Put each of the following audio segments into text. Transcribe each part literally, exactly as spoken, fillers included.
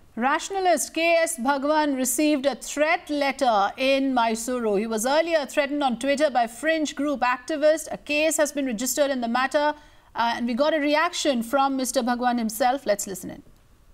Rationalist K S Bhagwan received a threat letter in Mysuru. He was earlier threatened on Twitter by fringe group activists. A case has been registered in the matter uh, and we got a reaction from Mister Bhagwan himself. Let's listen in.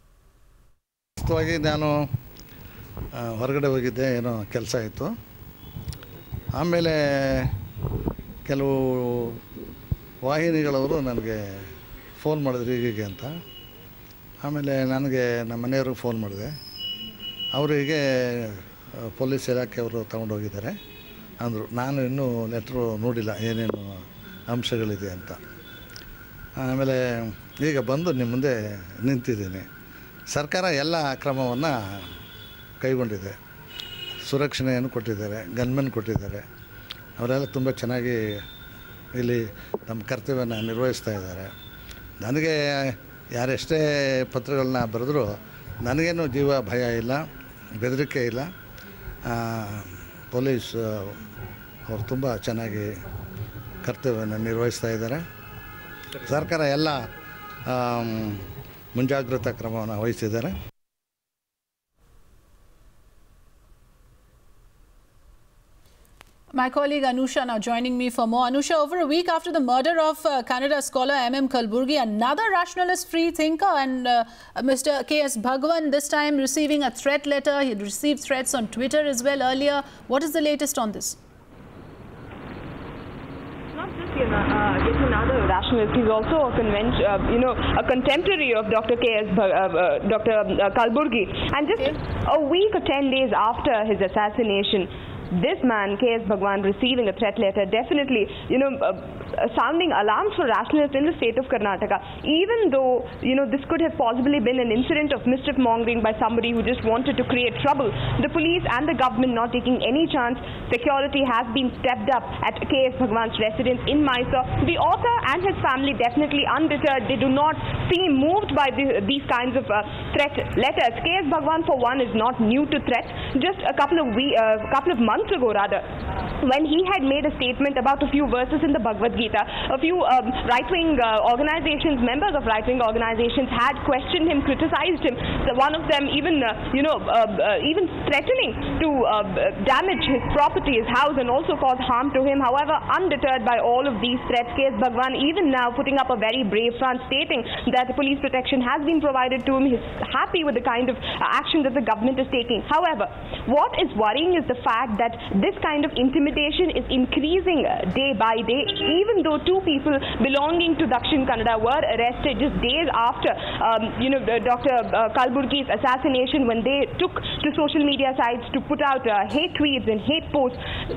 ನಾನು ಹೊರಗಡೆ ಹೋಗಿದ್ದೆ, ಏನೋ ಕೆಲಸ ಇತ್ತು. ಆಮೇಲೆ ಕೆಲವು ವಾಹಿನಿಗಳವರು ನನಗೆ phone ಮಾಡಿದ್ರು ಹೀಗೆ ಅಂತ. ಆಮೇಲೆ ನನಗೆ ನಮ್ಮ ಮನೆಯವ್ರಿಗೆ ಫೋನ್ ಮಾಡಿದೆ. ಅವರಿಗೆ ಪೊಲೀಸ್ ಇಲಾಖೆಯವರು ತಗೊಂಡೋಗಿದ್ದಾರೆ ಅಂದರು. ನಾನು ಇನ್ನೂ ಲೆಟ್ರು ನೋಡಿಲ್ಲ ಏನೇನು ಅಂಶಗಳಿದೆ ಅಂತ. ಆಮೇಲೆ ಈಗ ಬಂದು ನಿಮ್ಮ ಮುಂದೆ ನಿಂತಿದ್ದೀನಿ. ಸರ್ಕಾರ ಎಲ್ಲ ಕ್ರಮವನ್ನು ಕೈಗೊಂಡಿದೆ. ಸುರಕ್ಷಣೆಯನ್ನು ಕೊಟ್ಟಿದ್ದಾರೆ, ಗನ್ಮೆನ್ ಕೊಟ್ಟಿದ್ದಾರೆ. ಅವರೆಲ್ಲ ತುಂಬ ಚೆನ್ನಾಗಿ ಇಲ್ಲಿ ನಮ್ಮ ಕರ್ತವ್ಯನ ನಿರ್ವಹಿಸ್ತಾ ಇದ್ದಾರೆ. ನನಗೆ ಯಾರೆಷ್ಟೇ ಪತ್ರಗಳನ್ನ ಬರೆದರೂ ನನಗೇನು ಜೀವ ಭಯ ಇಲ್ಲ, ಬೆದರಿಕೆ ಇಲ್ಲ. ಪೊಲೀಸ್ ಅವರು ತುಂಬ ಚೆನ್ನಾಗಿ ಕರ್ತವ್ಯವನ್ನು ನಿರ್ವಹಿಸ್ತಾ ಇದ್ದಾರೆ. ಸರ್ಕಾರ ಎಲ್ಲ ಮುಂಜಾಗ್ರತಾ ಕ್ರಮವನ್ನು ವಹಿಸಿದ್ದಾರೆ. My colleague Anusha now joining me for more. Anusha, over a week after the murder of uh, Kannada scholar M M Kalburgi, another rationalist free thinker and uh, Mister K S Bhagwan this time receiving a threat letter. He received threats on Twitter as well earlier. What is the latest on this? Not just you know, uh, yet another rationalist. He's also a convent, uh, you know, a contemporary of Doctor K S Uh, uh, Doctor Uh, Kalburgi. And just okay. a week or ten days after his assassination, this man, K S Bhagwan, receiving a threat letter, definitely, you know, uh, uh, sounding alarms for rationalists in the state of Karnataka. Even though, you know, this could have possibly been an incident of mischief mongering by somebody who just wanted to create trouble, the police and the government not taking any chance. Security has been stepped up at K S Bhagwan's residence in Mysore. The author and his family definitely undeterred. They do not seem moved by the, these kinds of uh, threat letters. K S Bhagwan, for one, is not new to threats. Just a couple of we, uh, couple of months months ago rather, when he had made a statement about a few verses in the Bhagavad Gita, a few um, right-wing uh, organizations, members of right-wing organizations had questioned him, criticized him. So one of them even, uh, you know, uh, uh, even threatening to uh, damage his property, his house, and also cause harm to him. However, undeterred by all of these threats, K S Bhagwan even now putting up a very brave front, stating that the police protection has been provided to him. He's happy with the kind of uh, action that the government is taking. However, what is worrying is the fact that that this kind of intimidation is increasing day by day, even though two people belonging to Dakshin Kannada were arrested just days after um, you know, Doctor Uh, Kalburgi's assassination, when they took to social media sites to put out uh, hate tweets and hate posts.